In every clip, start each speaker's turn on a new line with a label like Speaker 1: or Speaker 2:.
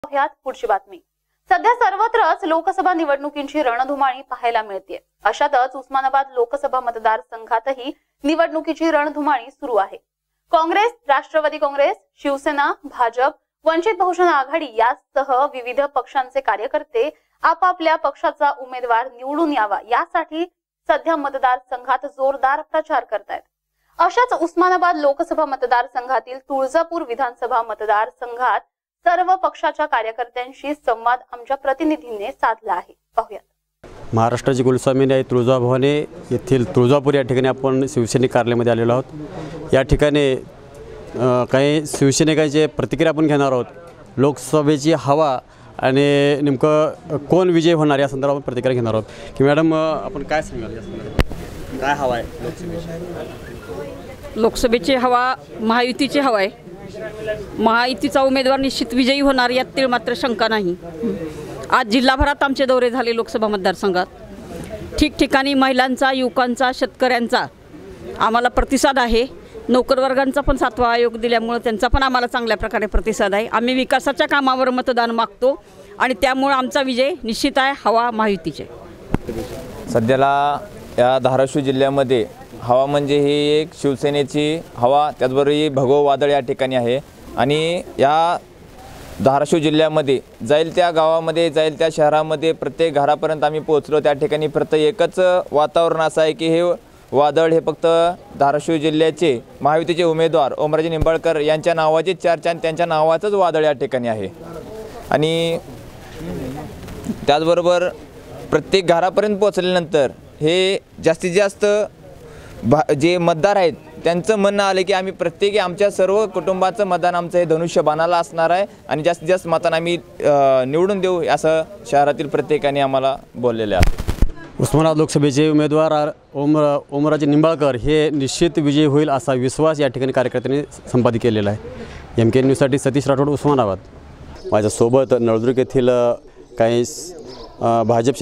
Speaker 1: ह्यात पुढची बातमी। सध्या सर्वत्रच लोकसभा निवडणुकींची रणधुमाळी पाहायला मिळते। अशातच उस्मानाबाद लोकसभा मतदारसंघातही निवडणुकीची रणधुमाळी सुरू आहे। काँग्रेस, राष्ट्रवादी काँग्रेस, शिवसेना, भाजप, वंचित बहुजन आघाडी यासह विविध पक्षांचे कार्यकर्ते आपापल्या पक्षाचा उमेदवार निवडून यावा यासाठी सध्या मतदारसंघात जोरदार प्रचार करतायत। अशाच उस्मानाबाद लोकसभा मतदारसंघातील तुळजापूर विधानसभा मतदारसंघात सर्व पक्षाच्या कार्यकर्त्यांशी संवाद आमच्या प्रतिनिधींनी साधला आहे। पाहूयात।
Speaker 2: महाराष्ट्राची कुलस्वामिनी आहे तुळजाभवानी येथील तुळजापूर या ठिकाणी आपण शिवसैनिक कार्यालयामध्ये आलेलो आहोत। या ठिकाणी काही शिवसैनिकांचे प्रतिक्रिया आपण घेणार आहोत। लोकसभेची हवा आणि नेमकं कोण विजय होणार या संदर्भात आपण प्रतिक्रिया घेणार आहोत। की मॅडम आपण काय सांगाल या संदर्भात, काय हवा आहे लोकसभेची?
Speaker 3: लोकसभेची हवा महायुतीची हवा आहे। महायुतीचा उमेदवार निश्चित विजयी होणार यात तीळ मात्र शंका नाही। आज जिल्हाभरात आमचे दौरे झाले लोकसभा मतदारसंघात। ठिकठिकाणी महिलांचा, युवकांचा, शेतकऱ्यांचा आम्हाला प्रतिसाद आहे। नोकर वर्गांचा पण 7वा आयोग दिल्यामुळे त्यांचा पण आम्हाला चांगल्या प्रकारे प्रतिसाद आहे। आम्ही विकासाच्या कामावर मतदान मागतो आणि त्यामुळे आमचा विजय निश्चित आहे। हवा महायुतीचे।
Speaker 4: सध्याला या धाराशिव जिल्ह्यामध्ये हवा म्हणजे ही एक शिवसेनेची हवा, त्याचबरोबर ही भगव वादळ या ठिकाणी आहे। आणि या धाराशिव जिल्ह्यामध्ये जाईल त्या गावामध्ये, जाईल त्या शहरामध्ये, प्रत्येक घरापर्यंत आम्ही पोहोचलो। त्या ठिकाणी प्रत्येक एकच वातावरण असं आहे की हे वादळ हे फक्त धाराशिव जिल्ह्याचे महायुतीचे उमेदवार ओमराजे निंबाळकर यांच्या नावाची चर्चा आणि त्यांच्या नावाचंच वादळ या ठिकाणी आहे। आणि त्याचबरोबर प्रत्येक घरापर्यंत पोहोचल्यानंतर हे जास्तीत जास्त जे मतदार आहेत त्यांचं म्हणणं आलं की आम्ही प्रत्येकी आमच्या सर्व कुटुंबाचं मतदान आमचं हे धनुष्यबाणाला असणार आहे आणि जास्तीत जास्त मतांना आम्ही निवडून देऊ असं शहरातील प्रत्येकाने आम्हाला बोललेले आहे।
Speaker 2: उस्मानाबाद लोकसभेचे उमेदवार ओमराजे निंबाळकर हे निश्चित विजयी होईल असा विश्वास या ठिकाणी कार्यकर्त्यांनी संपादित केलेला आहे। MK न्यूजसाठी सतीश राठोड, उस्मानाबाद। माझ्यासोबत नळदुर्ग येथील काही भाजप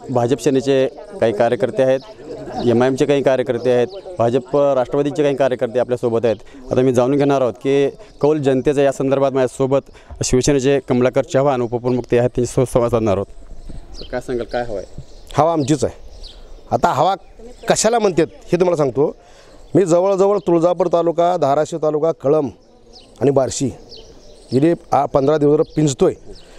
Speaker 2: सेनेचे काही कार्यकर्ते आहेत, MIMचे काही कार्यकर्ते आहेत, भाजप राष्ट्रवादीचे काही कार्यकर्ते आपल्यासोबत आहेत। आता मी जाणून घेणार आहोत की कौल जनतेचा या संदर्भात माझ्यासोबत शिवसेनेचे कमलाकर चव्हाण उपप्रमुख ते आहेत, त्यांच्यासोबत संवाद साधणार आहोत। काय सांगाल, काय हवं आहे?
Speaker 5: हवा आमचीच आहे। आता हवा कशाला म्हणतात हे तुम्हाला सांगतो। मी जवळजवळ तुळजापूर तालुका, धाराशिव तालुका, कळंब आणि बार्शी गेले 15 दिवस पिंजतोय।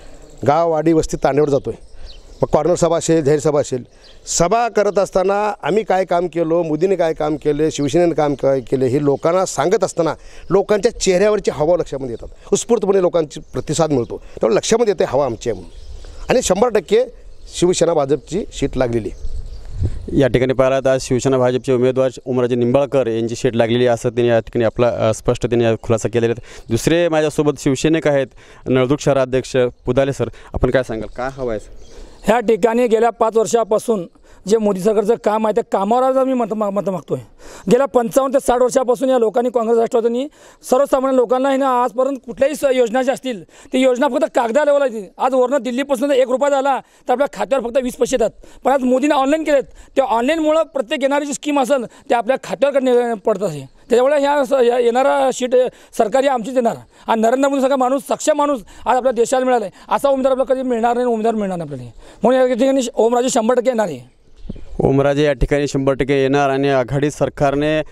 Speaker 5: गाव, वाडी, वस्ती तांड्यावर जातोय। मग कॉर्नर सभा असेल, जाहीर सभा असेल, सभा करत असताना आम्ही काय काम केलं, मोदीने काय काम केले, शिवसेनेने काम काय केले हे लोकांना सांगत असताना लोकांच्या चेहऱ्यावरची हवा लक्षामध्ये येतात। उत्स्फूर्तपणे लोकांची प्रतिसाद मिळतो, त्यामुळे लक्षामध्ये येते हवा आमची आहे म्हणून। आणि 100% शिवसेना भाजपची सीट लागलेली आहे।
Speaker 2: या ठिकाणी पाहिला तर शिवसेना भाजपचे उमेदवार ओमराजे निंबाळकर यांची सीट लागलेली असं त्यांनी या ठिकाणी आपला स्पष्टतेने खुलासा केलेला आहे। दुसरे माझ्यासोबत शिवसैनिक आहेत, नळदुर्ग शहराध्यक्ष पुदाले सर, आपण काय सांगाल, काय हवं आहे?
Speaker 6: ह्या ठिकाणी गेल्या 5 वर्षापासून जे मोदी सरकारचं काम आहे त्या कामावर आम्ही मत मागतो आहे। गेल्या 55 ते 60 वर्षापासून या लोकांनी, काँग्रेस राष्ट्रवादींनी सर्वसामान्य लोकांना ना आजपर्यंत कुठल्याही योजना ज्या असतील ती योजना फक्त कागदा लेवल आहे। आज वरनं दिल्लीपासून 1 रुपया झाला तर आपल्या खात्यावर फक्त 20 पैसे येतात, पण आज मोदीने ऑनलाईन केलेत। त्या ऑनलाईनमुळं प्रत्येक येणारी जी स्कीम असेल ते आपल्या खात्यावर पडत आहे। त्याच्यामुळे ह्या येणारा सीट सरकारी आमचीच येणार। आणि नरेंद्र मोदी सारखा माणूस, सक्षम माणूस आज आपल्या देशाला मिळाला आहे। असा उमेदवार आपल्याला कधी मिळणार नाही, उमेदवार मिळणार नाही आपल्याला। म्हणून या ठिकाणी ओमराजे 100% येणार आहे।
Speaker 2: ओमराजे या ठिकाणी 100% येणार आणि आघाडी सरकारने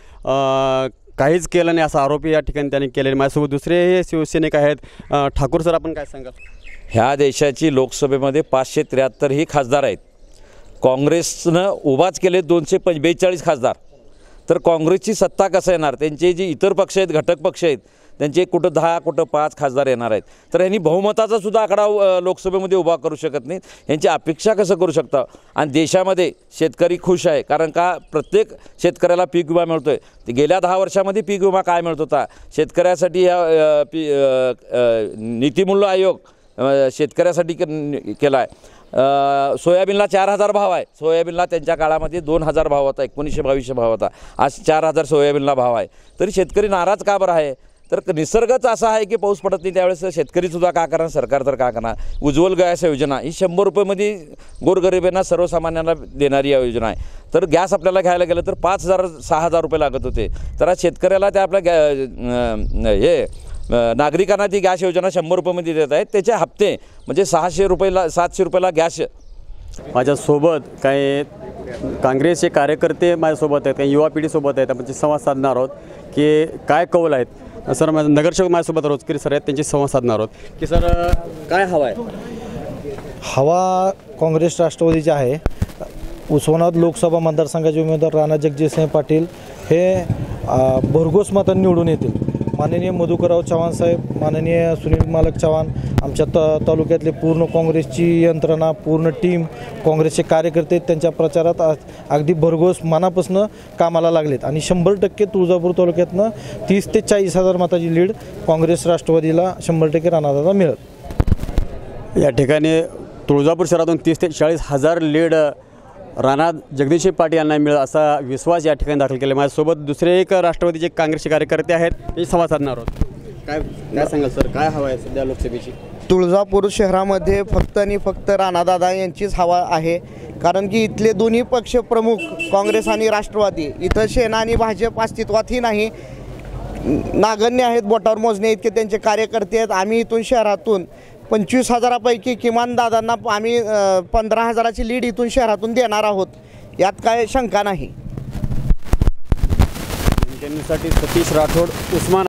Speaker 2: काहीच केलं नाही असा आरोपी या ठिकाणी त्यांनी केलेले। माझ्यासोबत दुसरे हे शिवसैनिक आहेत। ठाकूर सर, आपण काय सांगाल?
Speaker 7: ह्या देशाची लोकसभेमध्ये 573 ही खासदार आहेत। काँग्रेसनं उभाच केले 242 खासदार। तर काँग्रेसची सत्ता कसं येणार? त्यांचे जे इतर पक्ष आहेत, घटक पक्ष आहेत, त्यांचे कुठं 10 कुठं 5 खासदार येणार आहेत। तर यांनी बहुमताचा सुद्धा आकडा लोकसभेमध्ये उभा करू शकत नाहीत। यांची अपेक्षा कसं करू शकता? आणि देशामध्ये शेतकरी खुश आहे, कारण का प्रत्येक शेतकऱ्याला पीक विमा मिळतो आहे। गेल्या 10 वर्षामध्ये पीक विमा काय मिळत होता? शेतकऱ्यासाठी नीतिमूल्य आयोग शेतकऱ्यासाठी केला आहे। सोयाबीनला 4000 भाव आहे। सोयाबीनला त्यांच्या काळामध्ये 2000 भाव होता, 1900-2200 भाव होता। आज 4000 सोयाबीनला भाव आहे। तरी शेतकरी नाराज का बरं आहे? तर निसर्गच असा आहे की पाऊस पडत नाही, त्यावेळेस शेतकरीसुद्धा का करणार, सरकार तर का करणार? उज्ज्वल गॅस योजना ही 100 रुपयेमध्ये गोरगरिबांना, सर्वसामान्यांना देणारी योजना आहे। तर गॅस आपल्याला घ्यायला गेलं तर 5000-6000 रुपये लागत होते। तर आज शेतकऱ्याला त्या आपल्या नागरिकांना ती गॅस योजना 100 रुपयामध्ये देत आहेत. त्याचे हप्ते म्हणजे 600 रुपयाला 700 रुपयाला गॅस.
Speaker 2: माझ्यासोबत काही काँग्रेसचे कार्यकर्ते माझ्यासोबत आहेत, काही युवा पिढीसोबत आहेत. आपण संवाद साधणार आहोत की काय कौल आहेत. सर माझं नगरसेवक माझ्यासोबत रोजकरी सर आहेत, त्यांची संवाद साधणार आहोत की सर काय हवं आहे.
Speaker 8: हवा काँग्रेस राष्ट्रवादीची आहे. उस्मानाबाद लोकसभा मतदारसंघाचे उमेदवार राणा जगजितसिंह पाटील हे भरघोस मतांनी निवडून येतील. माननीय मधुकरराव चव्हाण साहेब, माननीय सुनील मालक चव्हाण, आमच्या तालुक्यातले पूर्ण काँग्रेसची यंत्रणा, पूर्ण टीम, काँग्रेसचे कार्यकर्ते त्यांच्या प्रचारात अगदी भरघोस मनापासून कामाला लागलेत आणि 100% तुळजापूर तालुक्यातनं 30 ते 40 हजार मताची लीड काँग्रेस राष्ट्रवादीला 100% राणादादा मिळत.
Speaker 2: या ठिकाणी तुळजापूर शहरातून 30 ते 40 हजार लीड राणा जगदीशसिंह पाटील यांना मिळेल असा विश्वास या ठिकाणी दाखल केला. माझ्यासोबत दुसरे एक राष्ट्रवादीचे काँग्रेसचे कार्यकर्ते आहेत, ते संवाद साधणार आहोत. काय सांगाल सर, काय हवं आहे सध्या लोकसभेची.
Speaker 9: तुळजापूर शहरामध्ये फक्त आणि फक्त राणादादा यांचीच हवा आहे. कारण की इथले दोन्ही पक्ष प्रमुख काँग्रेस आणि राष्ट्रवादी, इथं सेना आणि भाजप अस्तित्वातही नाही. नागण्य आहेत, बोटावर मोजणे इतके त्यांचे कार्यकर्ते आहेत. आम्ही इथून शहरातून 25,000पैकी किमान दादांना आम्ही 15,000ची लीड इथून शहरातून देणार आहोत, यात काय शंका नाही.
Speaker 2: सतीश राठोड, उस्मान